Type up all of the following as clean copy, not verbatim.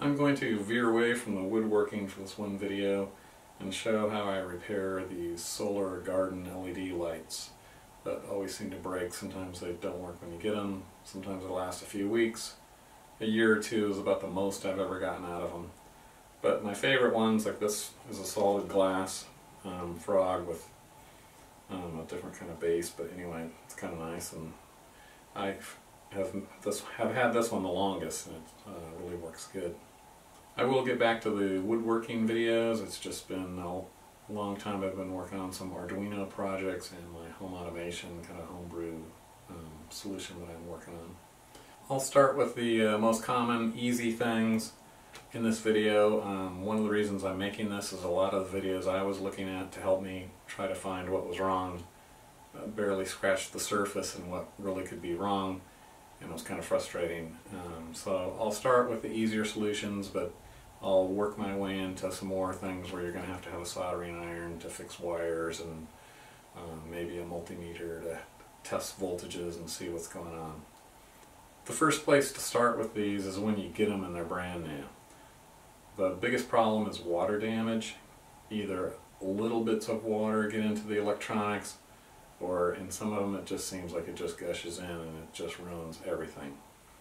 I'm going to veer away from the woodworking for this one video and show how I repair these solar garden LED lights that always seem to break. Sometimes they don't work when you get them, sometimes they last a few weeks. A year or two is about the most I've ever gotten out of them. But my favorite ones, like this, is a solid glass frog with a different kind of base, but anyway, it's kind of nice, and I have had this one the longest, and it really works good. I will get back to the woodworking videos. It's just been a long time I've been working on some Arduino projects and my home automation kind of homebrew solution that I'm working on. I'll start with the most common easy things in this video. One of the reasons I'm making this is a lot of the videos I was looking at to help me try to find what was wrong barely scratched the surface and what really could be wrong, and it was kind of frustrating. So I'll start with the easier solutions, but I'll work my way into some more things where you're going to have a soldering iron to fix wires, and maybe a multimeter to test voltages and see what's going on. The first place to start with these is when you get them and they're brand new. The biggest problem is water damage. Either little bits of water get into the electronics, or in some of them it just seems like it just gushes in and it just ruins everything.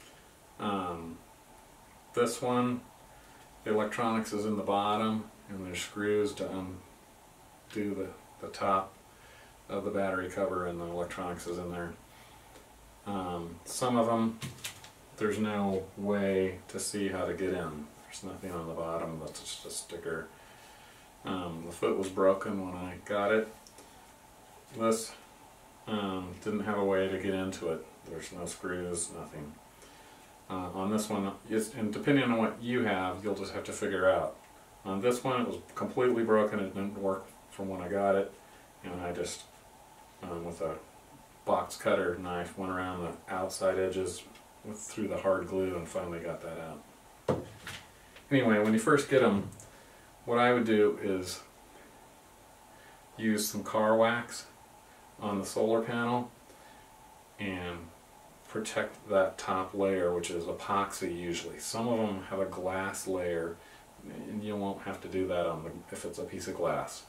This one, the electronics is in the bottom, and there's screws to undo the top of the battery cover, and the electronics is in there. Some of them, there's no way to see how to get in. There's nothing on the bottom, that's just a sticker. The foot was broken when I got it. This didn't have a way to get into it. There's no screws, nothing. On this one, and depending on what you have, you'll just have to figure out. On this one, it was completely broken. It didn't work from when I got it, and I just, with a box cutter knife, went around the outside edges through the hard glue and finally got that out. Anyway, when you first get them, what I would do is use some car wax on the solar panel and protect that top layer, which is epoxy usually. Some of them have a glass layer, and you won't have to do that on if it's a piece of glass.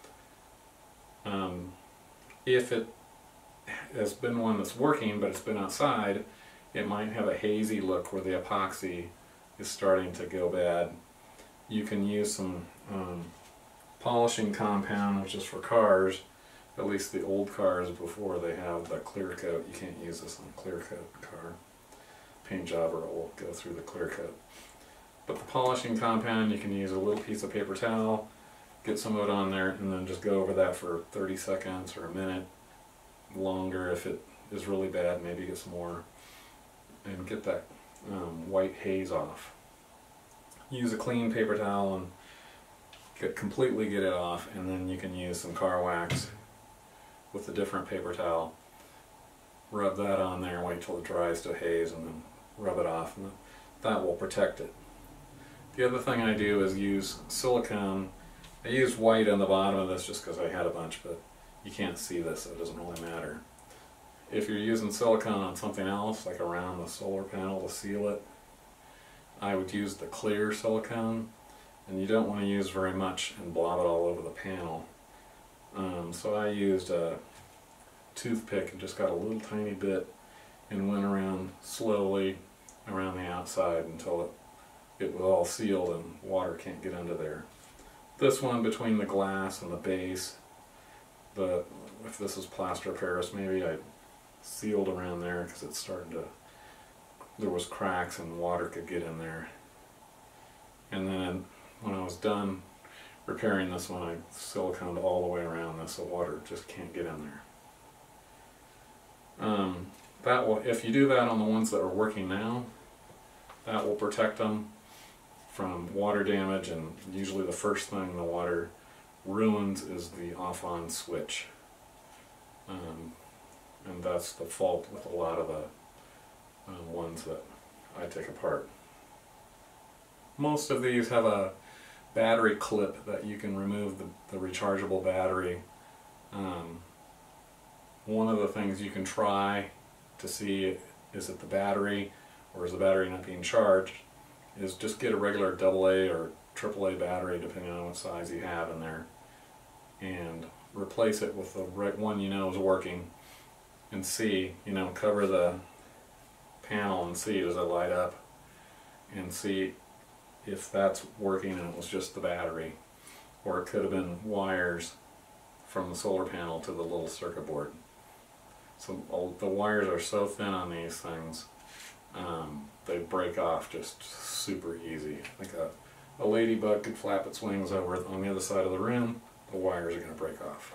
If it has been one that's working but it's been outside, it might have a hazy look where the epoxy is starting to go bad. You can use some polishing compound, which is for cars, at least the old cars before they have the clear coat. You can't use this on a clear coat car. Paint job, or it will go through the clear coat. But the polishing compound, you can use a little piece of paper towel, get some of it on there, and then just go over that for 30 seconds or a minute. Longer if it is really bad, maybe get some more, and get that white haze off. Use a clean paper towel and completely get it off, and then you can use some car wax with a different paper towel. Rub that on there, wait till it dries to haze, and then rub it off, and that will protect it. The other thing I do is use silicone. I used white on the bottom of this just because I had a bunch, but you can't see this, so it doesn't really matter. If you're using silicone on something else, like around the solar panel to seal it, I would use the clear silicone, and you don't want to use very much and blob it all over the panel. So I used a toothpick and just got a little tiny bit and went around slowly around the outside until it was all sealed and water can't get into there. This one, between the glass and the base, if this is plaster of Paris, maybe I sealed around there because it's starting to, there was cracks and water could get in there. And then when I was done repairing this one, I siliconed all the way around this so water just can't get in there. That will, if you do that on the ones that are working now, that will protect them from water damage, and usually the first thing the water ruins is the off-on switch. And that's the fault with a lot of the ones that I take apart. Most of these have a battery clip that you can remove the rechargeable battery. One of the things you can try to see, is it the battery or is the battery not being charged, is just get a regular AA or AAA battery, depending on what size you have in there, and replace it with the right one you know is working, and see, cover the panel and see, does it light up, and see if that's working and it was just the battery, or it could have been wires from the solar panel to the little circuit board. So the wires are so thin on these things, they break off just super easy. Like a ladybug could flap its wings over on the other side of the room, the wires are going to break off.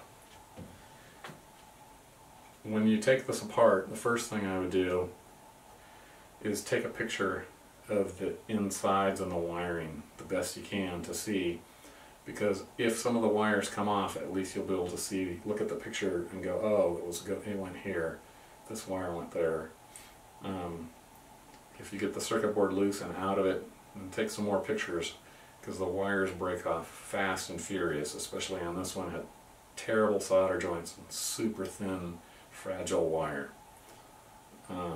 When you take this apart, the first thing I would do is take a picture of the insides and the wiring the best you can to see, because if some of the wires come off, at least you'll be able to see, look at the picture and go, oh, it went here, this wire went there. If you get the circuit board loose and out of it, and take some more pictures, because the wires break off fast and furious, especially on this one. It had terrible solder joints and super thin, fragile wire. A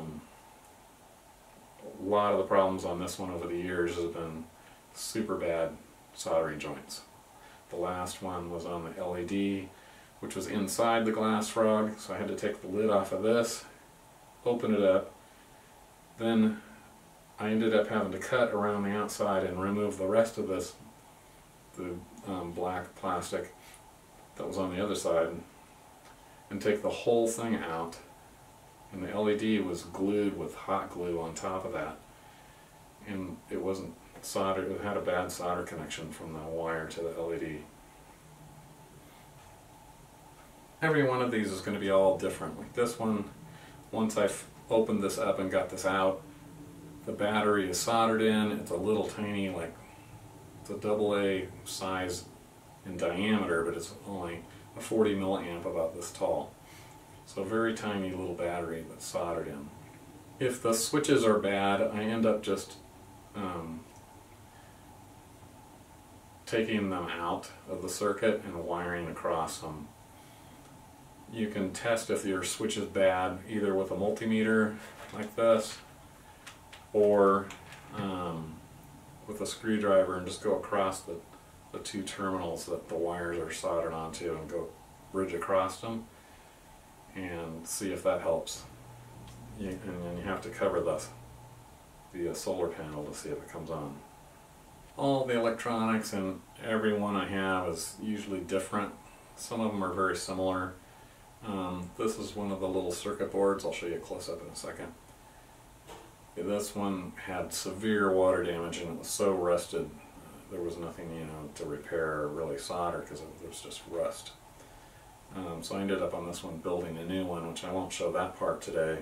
lot of the problems on this one over the years has been super bad soldering joints. The last one was on the LED, which was inside the glass frog, so I had to take the lid off of this, open it up, then I ended up having to cut around the outside and remove the rest of this, the black plastic that was on the other side, and take the whole thing out. And the LED was glued with hot glue on top of that, and it wasn't soldered. It had a bad solder connection from the wire to the LED. Every one of these is going to be all different. Like this one, once I've opened this up and got this out, the battery is soldered in. It's a little tiny, like it's a AA size in diameter, but it's only a 40 milliamp, about this tall. So a very tiny little battery that's soldered in. If the switches are bad, I end up just taking them out of the circuit and wiring across them. You can test if your switch is bad either with a multimeter like this, or with a screwdriver, and just go across the two terminals that the wires are soldered onto and go bridge across them and see if that helps. And then you have to cover the solar panel to see if it comes on. All the electronics and every one I have is usually different. Some of them are very similar. This is one of the little circuit boards. I'll show you a close-up in a second. This one had severe water damage and it was so rusted, there was nothing, to repair or really solder, because it was just rust. So I ended up on this one building a new one, which I won't show that part today.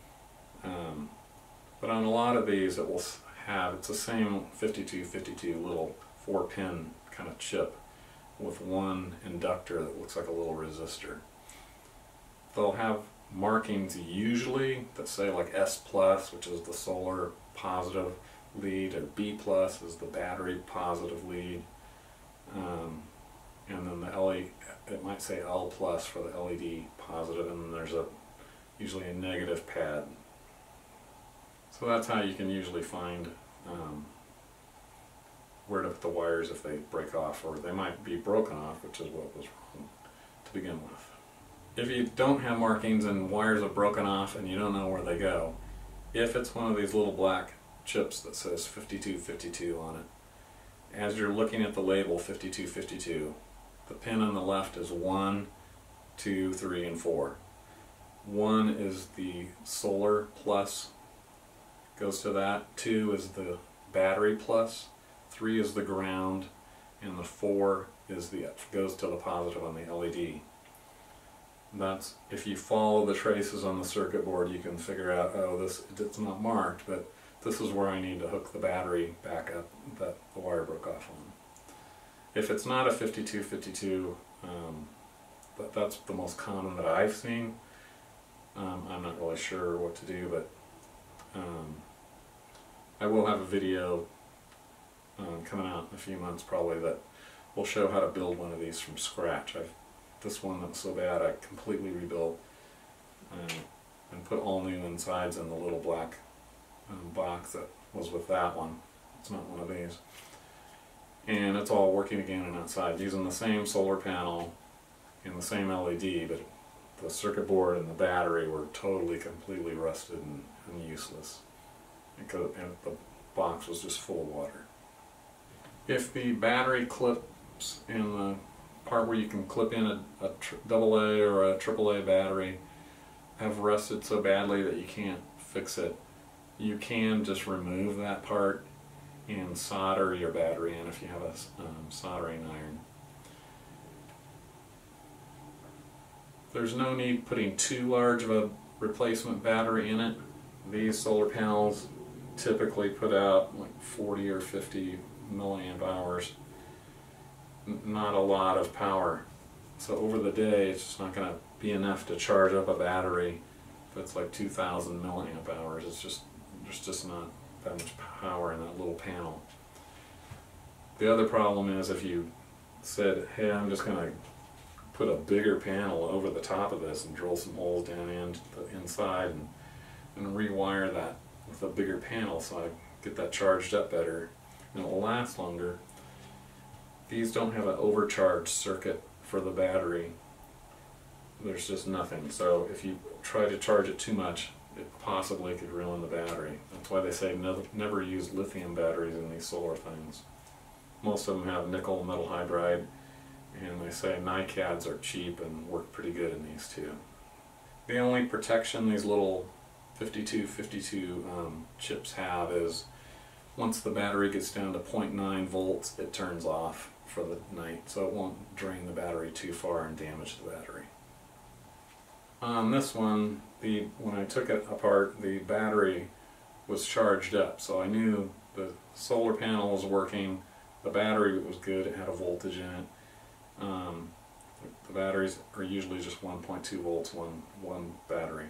But on a lot of these it will have, it's the same 5252 little 4-pin kind of chip with one inductor that looks like a little resistor. They'll have markings usually that say like S+, which is the solar positive lead, or B+ is the battery positive lead, and then the LED, it might say L+ for the LED positive, and then there's usually a negative pad. So that's how you can usually find where to put the wires if they break off, or they might be broken off, which is what was wrong to begin with. If you don't have markings and wires are broken off and you don't know where they go, if it's one of these little black chips that says 5252 on it, as you're looking at the label 5252, the pin on the left is 1, 2, 3, and 4. 1 is the solar plus, goes to that. 2 is the battery plus. 3 is the ground, and the 4 is goes to the positive on the LED. That's, if you follow the traces on the circuit board, you can figure out, oh, it's not marked, but this is where I need to hook the battery back up that the wire broke off on. If it's not a 5252, that's the most common that I've seen. I'm not really sure what to do, but I will have a video coming out in a few months probably that will show how to build one of these from scratch. This one that was so bad I completely rebuilt and put all new insides in the little black box that was with that one. It's not one of these. And it's all working again and outside using the same solar panel and the same LED, but the circuit board and the battery were totally, completely rusted and useless. And the box was just full of water. If the battery clips in the part where you can clip in a AA or a AAA battery have rusted so badly that you can't fix it, you can just remove that part and solder your battery in if you have a soldering iron. There's no need putting too large of a replacement battery in it. These solar panels typically put out like 40 or 50 milliamp hours. Not a lot of power. So over the day it's just not going to be enough to charge up a battery if it's like 2,000 milliamp hours. There's just not that much power in that little panel. The other problem is if you said, hey, I'm just going to put a bigger panel over the top of this and drill some holes down into the inside and rewire that with a bigger panel so I get that charged up better and it will last longer. These don't have an overcharged circuit for the battery. There's just nothing. So if you try to charge it too much, it possibly could ruin the battery. That's why they say never use lithium batteries in these solar things. Most of them have nickel metal hydride, and they say NiCads are cheap and work pretty good in these too. The only protection these little 5252 chips have is once the battery gets down to 0.9 volts, it turns off for the night, so it won't drain the battery too far and damage the battery. On this one, when I took it apart, the battery was charged up, so I knew the solar panel was working, the battery was good, it had a voltage in it. The batteries are usually just 1.2 volts, one battery.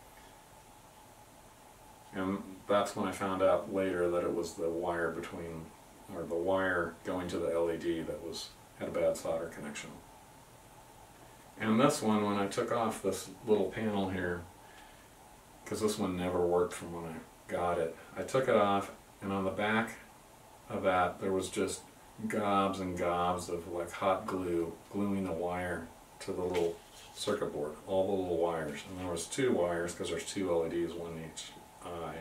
And that's when I found out later that it was the wire the wire going to the LED that had a bad solder connection. And this one, when I took off this little panel here, because this one never worked from when I got it, I took it off, and on the back of that there was just gobs and gobs of like hot glue gluing the wire to the little circuit board, all the little wires. And there was 2 wires because there's 2 LEDs, one in each eye.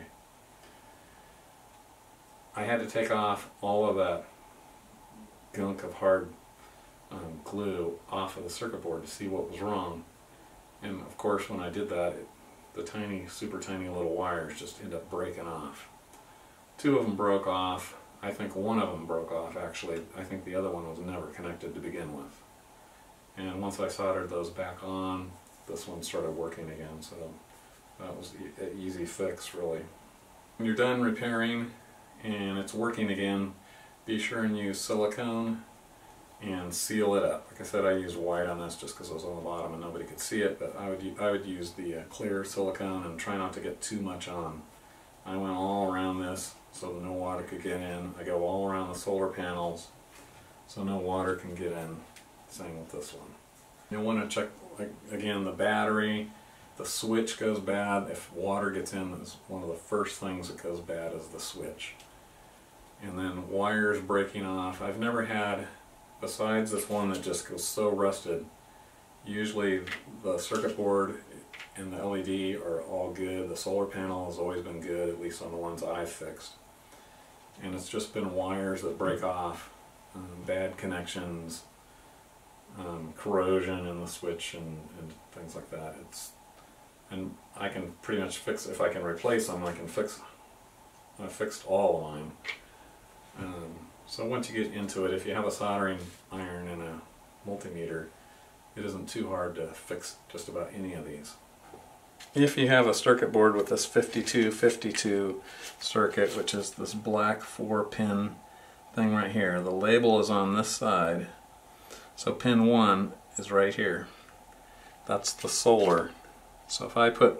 I had to take off all of that gunk of hard glue off of the circuit board to see what was wrong. And of course when I did that, the tiny, super tiny little wires just end up breaking off. 2 of them broke off. I think one of them broke off actually. I think the other one was never connected to begin with. And once I soldered those back on, this one started working again, so that was an easy fix really. When you're done repairing and it's working again, be sure and use silicone and seal it up. Like I said, I used white on this just because it was on the bottom and nobody could see it, but I would use the clear silicone and try not to get too much on. I went all around this so no water could get in. I go all around the solar panels so no water can get in. Same with this one. You'll want to check, like, again, the battery. The switch goes bad. If water gets in, that's one of the first things that goes bad is the switch. And then wires breaking off. I've never had, besides this one that just goes so rusted, usually the circuit board and the LED are all good. The solar panel has always been good, at least on the ones I've fixed. And it's just been wires that break off, bad connections, corrosion in the switch and things like that. And I can pretty much fix, if I can replace them, I can fix. I fixed all of mine. So once you get into it, if you have a soldering iron and a multimeter, it isn't too hard to fix just about any of these. If you have a circuit board with this 5252 circuit, which is this black 4-pin thing right here, the label is on this side. So pin 1 is right here. That's the solar. So if I put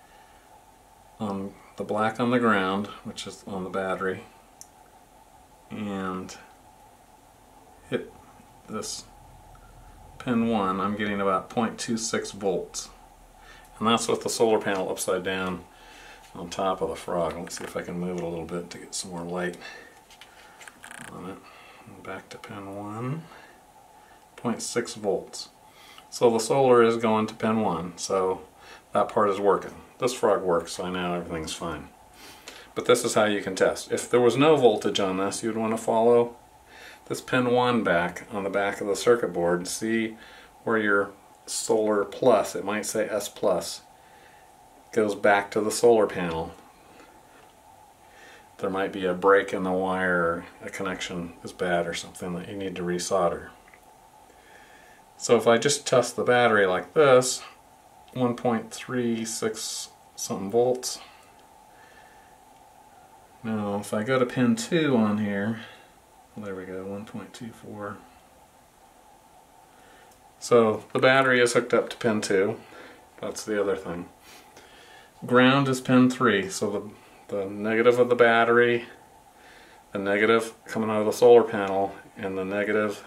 the black on the ground, which is on the battery, and hit this pin 1, I'm getting about 0.26 volts. And that's with the solar panel upside down on top of the frog. Let's see if I can move it a little bit to get some more light. on it. And back to pin 1. 0.6 volts. So the solar is going to pin 1, so that part is working. This frog works, so I know everything's fine. But this is how you can test. If there was no voltage on this, you'd want to follow this pin 1 back on the back of the circuit board and see where your solar plus, it might say S plus, goes back to the solar panel. There might be a break in the wire, a connection is bad or something that you need to resolder. So if I just test the battery like this, 1.36 something volts. Now if I go to pin 2 on here, there we go, 1.24. So the battery is hooked up to pin 2. That's the other thing. Ground is pin 3, so the negative of the battery, the negative coming out of the solar panel, and the negative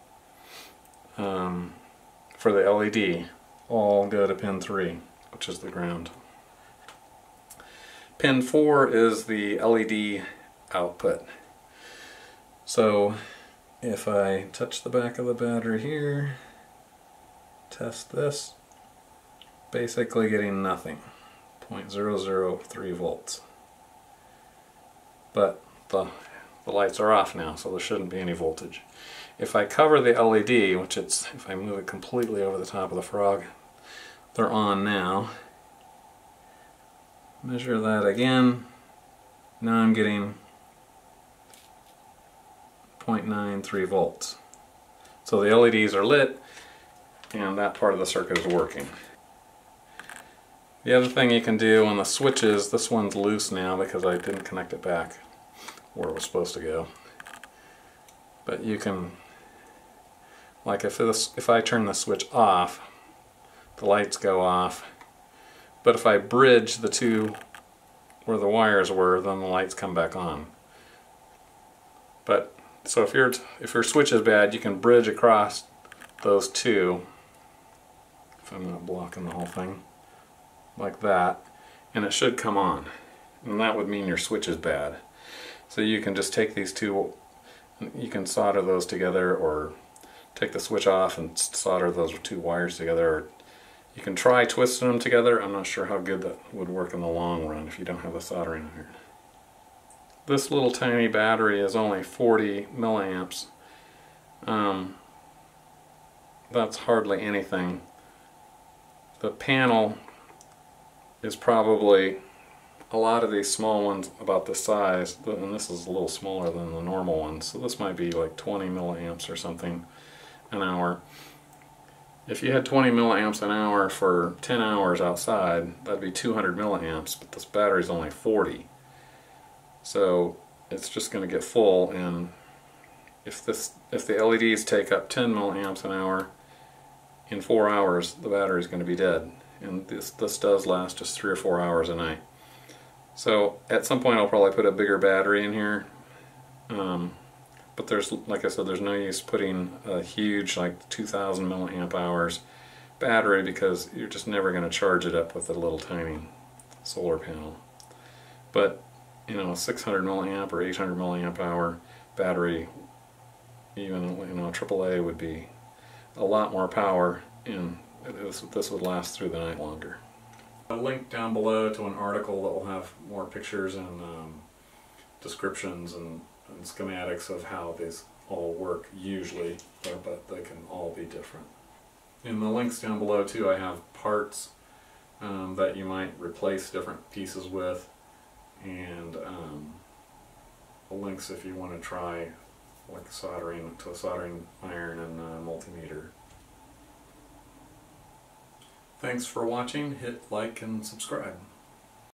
for the LED all go to pin 3, which is the ground. Pin 4 is the LED output. So if I touch the back of the battery here, test this, basically getting nothing, 0.003 volts. But the lights are off now, so there shouldn't be any voltage. If I cover the LED, which it's, if I move it completely over the top of the frog, they're on now. Measure that again. Now I'm getting 0.93 volts. So the LEDs are lit and that part of the circuit is working. The other thing you can do on the switches, this one's loose now because I didn't connect it back where it was supposed to go. But you can, like if I turn the switch off, the lights go off. But if I bridge the two where the wires were, then the lights come back on. But so if your switch is bad, you can bridge across those two, if I'm not blocking the whole thing, like that, and it should come on. And that would mean your switch is bad. So you can just take these two, you can solder those together, or take the switch off and solder those two wires together. Or you can try twisting them together. I'm not sure how good that would work in the long run if you don't have the soldering iron. This little tiny battery is only 40 milliamps. That's hardly anything. The panel is probably, a lot of these small ones about this size, and this is a little smaller than the normal ones, so this might be like 20 milliamps or something an hour. If you had 20 milliamps an hour for 10 hours outside, that'd be 200 milliamps, but this battery's only 40. So it's just going to get full, and if the LEDs take up 10 milliamps an hour, in 4 hours the battery's going to be dead. And this does last just 3 or 4 hours a night. So at some point I'll probably put a bigger battery in here. But there's, like I said, there's no use putting a huge, like 2,000 milliamp hours battery, because you're just never going to charge it up with a little tiny solar panel. But you know, a 600 milliamp or 800 milliamp hour battery, even AAA, would be a lot more power, and this would last through the night longer. A link down below to an article that will have more pictures and descriptions and schematics of how these all work usually, but they can all be different. In the links down below too, I have parts that you might replace different pieces with, and links if you want to try like soldering to a soldering iron and a multimeter. Thanks for watching. Hit like and subscribe.